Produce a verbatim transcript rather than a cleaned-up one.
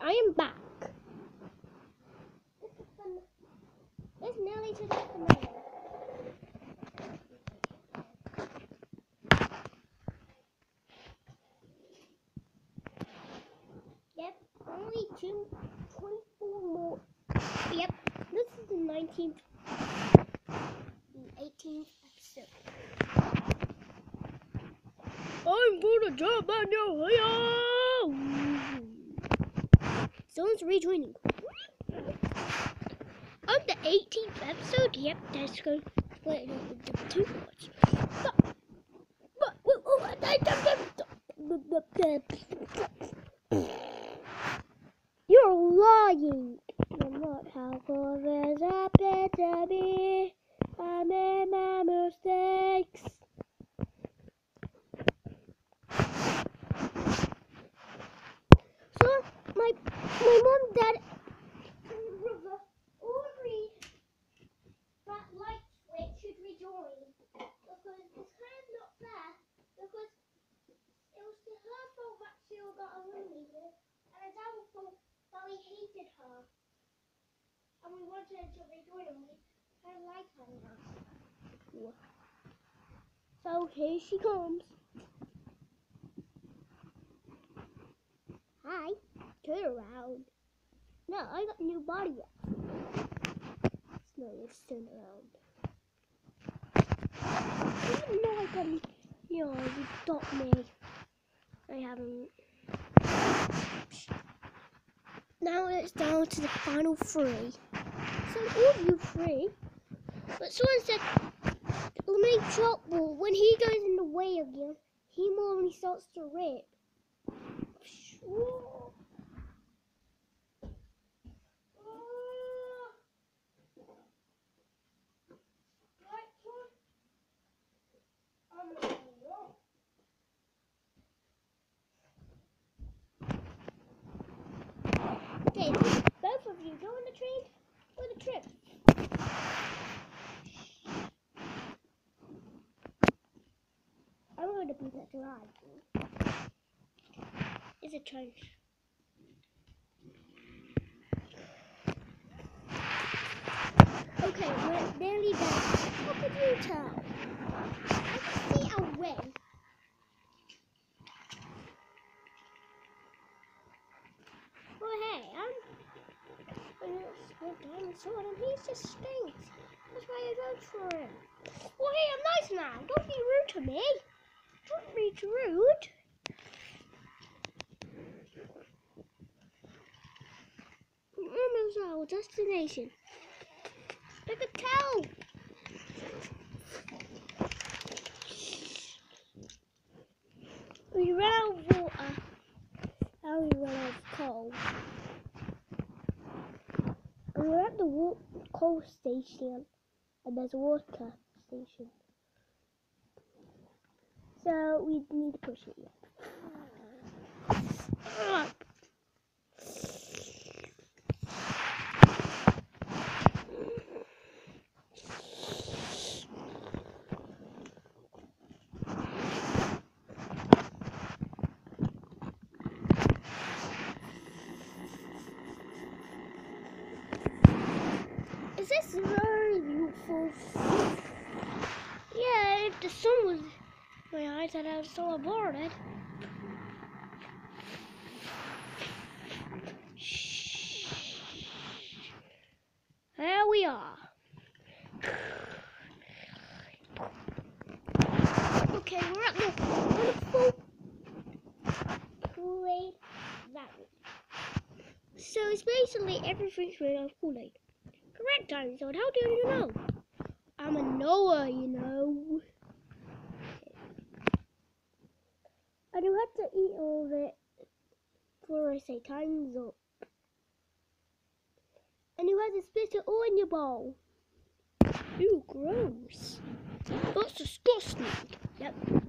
I am back. This is fun. It's nearly to the finale. Yep, only two, twenty-four more. Yep, this is the nineteenth, the eighteenth episode. I'm gonna jump on your hair. Someone's rejoining. On the eighteenth episode, yep, that's going to split it into two parts. But, but, but, but, you're lying. You're not how close as I bet to be. I made my mistakes. So, my, my mom, dad, and brother all agreed that light switch should rejoin. Because it's kind of not fair. Because it was to her fault that she got a room leader. And it's our fault that we hated her. And we wanted her to rejoin and we kind of like her now. So here she comes. Hi. Turn around. No, I got a new body yet. No, let's turn around. I know I got, you know, you got me. I haven't. Now it's down to the final three. So all of you three. But someone said, eliminate Drop Ball. When he goes in the way again, he normally starts to rip. Whoa. Okay, both of you go on the train or the trip. I'm going to be the driver. It's a train. Okay, we're nearly there. How could you tell? I can see a wing. Oh hey, I'm I'm dinosaur and he just stinks. That's why I vote for him. Well hey, I'm nice now. Don't be rude to me. Don't be rude. We're almost our destination. I could tell. We ran out of water. Now we ran out of coal. And we're at the wa coal station. And there's a water station. So we need to push it yet. Is this very beautiful? Yeah, if the sun was my eyes, I'd have so aborted. There we are. Okay, we're at the wonderful Kool-Aid Valley. So it's basically everything's made of Kool-Aid. Correct, dinosaur. How do you know? I'm a knower, you know. And you have to eat all of it before I say time's up. And you have to spit it all in your bowl. Ew, gross. That's disgusting. Yep.